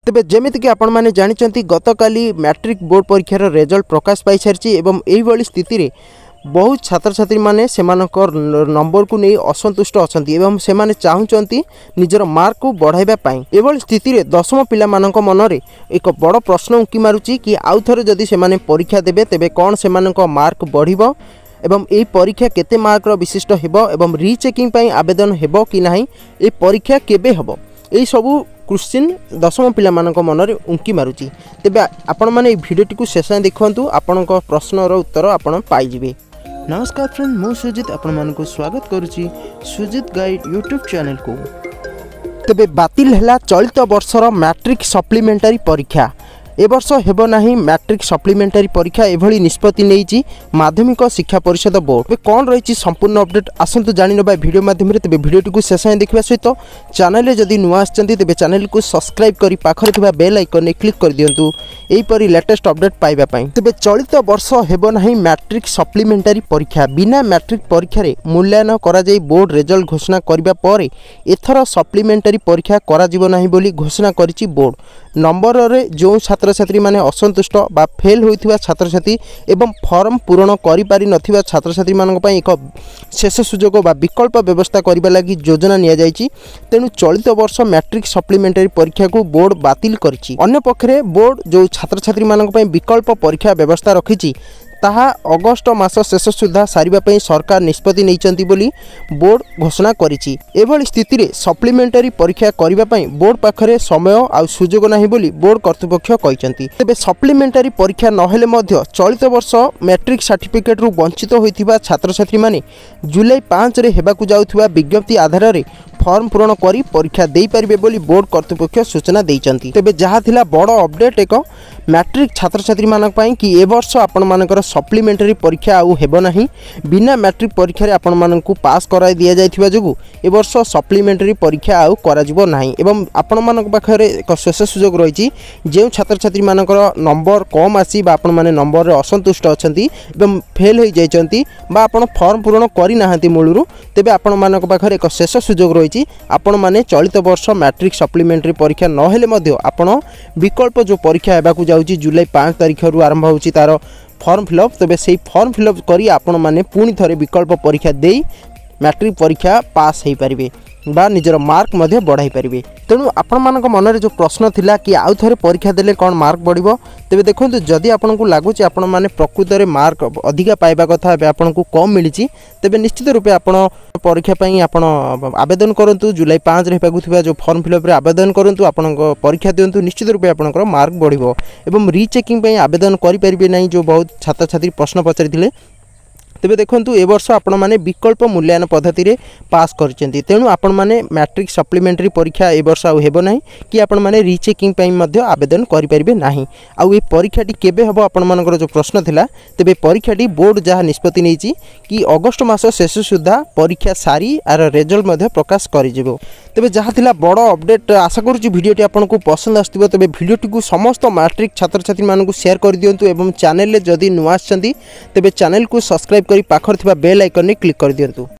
तेबे जेमितिक आपण मैंने जानी गतकाली मैट्रिक बोर्ड परीक्षार रेजल्ट प्रकाश पाई सारी एवं यही स्थिति रे बहुत छात्र छात्री माने सेमानकर नंबर को नहीं असंतुष्ट अछंती एवं सेमाने चाहुचंती निजर मार्क को बढ़ाइबा पाई। एवं स्थिति रे दशम पिला मानक मनरे एक बड़ प्रश्न उंकी मारुची कि आउ थरे जदि सेमाने परीक्षा देबे तेबे कोन सेमानक मार्क बढ़िबो एवं ए परीक्षा केते मार्क विशिष्ट हेबो एवं रीचेकिंग पाई आवेदन हेबो कि नाही, ए परीक्षा केबे हेबो, ए सबू क्वेश्चन दशम पिला मानक मनरे उंकी मारुची। तेबे आपण माने ए भिडियोटी को शेष देखंतु आपनक प्रश्नर उत्तर आपण पाई जिवे। नमस्कार फ्रेंड, मु सुजित आपण मानक स्वागत करुची सुजित गाइड यूट्यूब चैनल को। तेबे बातिल हेला चलित वर्षर मैट्रिक सप्लीमेंटारी परीक्षा। ए वर्ष हेबो नाही मैट्रिक सप्लीमेंटारी परीक्षा एभली निष्पत्ति नेइची माध्यमिक शिक्षा परिषद बोर्ड। तेबे कोन रहिची संपूर्ण अपडेट आसंतु जानि नबा वीडियो माध्यम रे। तेबे वीडियोटी को शेष देखिबा सहित चैनल रे जदि नुआ आछंती तेबे चैनल को सब्सक्राइब करी पाखरे थिबा बेल आइकन ने क्लिक कर दियंतु एही परी लेटेस्ट अपडेट पाइबा पई। तेबे चलित वर्ष हेबो नाही मैट्रिक सप्लीमेंटारी परीक्षा। बिना मैट्रिक परीक्षा रे मूल्यांकन करा जाई बोर्ड रिजल्ट घोषणा करबा परे एथर सप्लीमेंटारी परीक्षा करा जिवो नाही बोली घोषणा करिछि बोर्ड। नंबर रे जो छात्र छात्री माने असंतुष्ट बा फेल होइथिबा छात्र छात्री एवं फॉर्म पूरण करि पारि नथिबा छात्र छात्री मानक पई एक शेष सुजोग बा विकल्प व्यवस्था करिबा लागि योजना निया जायछि। तेनु चलित वर्ष मैट्रिक सप्लीमेंटारी परीक्षा को बोर्ड बातिल करिछि। अन्य पक्षरे बोर्ड जो छात्र छात्री मानक पई विकल्प परीक्षा व्यवस्था रखिछि ताहा अगस्त मास शेष सुधा सारिबा पई सरकार निष्पत्ति नैचंती बोली बोर्ड घोषणा करिछि। एभली स्थिति रे सप्लीमेंटारी परीक्षा करिबा पई बोर्ड पाखरे समय आ सुजोग नाही बोली बोर्ड कर्तृपक्ष कहिसंती। तेबे सप्लीमेंटारी परीक्षा नहेले मध्य चलित वर्ष मैट्रिक सर्टिफिकेट रु वंचित होइथिबा छात्र छात्री माने जुलाई 5 रे हेबाकु जाउथिबा विज्ञप्ति आधार रे फॉर्म पूरण करी परीक्षा देई परिबे बोली बोर्ड कर्तृपक्ष सूचना देइचंती। तेबे जहा थिला बड़ अपडेट एक मैट्रिक छात्र छात्री मानक पई कि ए वर्ष आपण मानकर सप्लीमेंटारी परीक्षा आउ हेबो नाही। बिना मैट्रिक परीक्षा रे आपण मानकु पास कराई दिया जायथिबा जगु ए वर्ष सप्लीमेंटारी परीक्षा आउ करा जिवो नाही एवं आपण मानक पाखरे एक शेष सुजोग रहिछि। जे छात्र छात्री मानकर नंबर कम आसी बा आपण माने नंबर रे असंतुष्ट अछंती एवं फेल होई जायचंती बा आपण फॉर्म पूरण करि नाहंती मूलरु, तेबे आपण मानक पाखरे एक शेष सुजोग रहिछि। आपण माने चलित वर्ष मैट्रिक सप्लीमेंटारी परीक्षा नहेले मध्य आपण विकल्प जो परीक्षा हेबाकु जाउची जुलाई 5 तारिख रु आरंभ होउची तार फॉर्म फिलअप। तबे सेही फॉर्म फिलअप करी आपण माने पुणी थरे विकल्प परीक्षा देई मैट्रिक परीक्षा पास हेई परिबे बा निजर मार्क मध्य बढ़ाई परिबे। तेणु आपण मानक मनरे जो प्रश्न थिला कि आउ थरे परीक्षा देले कोन मार्क बढ़िबो, तेबे देखंतु जदि आपनकु लागुची आपण माने प्रकृत रे मार्क अधिका पाइबा कथा बे आपनकु कम मिलिची तेबे निश्चित रूपे आपण परीक्षा पई आपण आवेदन करंतु। जुलाई 5 रे हेबाकु थिबा जो फॉर्म फिलअप रे आवेदन करंतु, आपनक परीक्षा दियंतु, निश्चित रूपे आपनकर मार्क बढ़िबो एवं रीचेकिंग पई आवेदन करि परिबे नै जो बहुत छात्र छात्री प्रश्न पचारिथिले। तेबे देखंतु ए वर्ष आपण माने विकल्प मूल्यांकन पद्धति रे पास करचंती। तेणु आपण माने मैट्रिक सप्लीमेंटारी परीक्षा ए वर्ष आउ हेबो नाही कि आपण माने रीचेकिंग पई मध्य आवेदन करि परिबे नाही। आउ ए परीक्षाटी केबे हबो आपण मानकर जो प्रश्न थिला, तेबे परीक्षाटी बोर्ड जहा निष्पत्ति नेछि कि अगस्त मास शेष सुधा परीक्षा सारी आर रिजल्ट मध्य प्रकाश करि जिवो। तेबे जहा थिला बड़ अपडेट। आशा करूची भिडियोटी आपनको पसंद आस्तिबो। तेबे भिडियोटी को समस्त मैट्रिक छात्र छात्री मानकु शेयर कर दियंतु एवं चैनल रे जदि नुआ आछंती तेबे चैनल को सब्सक्राइब करी पाखर थिबा बेल आइकन ने क्लिक कर दियंतु।